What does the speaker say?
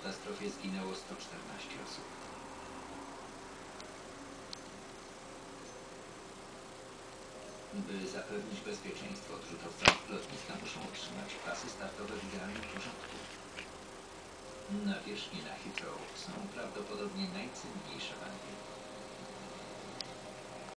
katastrofie zginęło 114 osób. By zapewnić bezpieczeństwo, odrzutowcy lotniska muszą otrzymać pasy startowe w idealnym porządku. Nawierzchnie na Heathrow są prawdopodobnie najcenniejsze na niebie.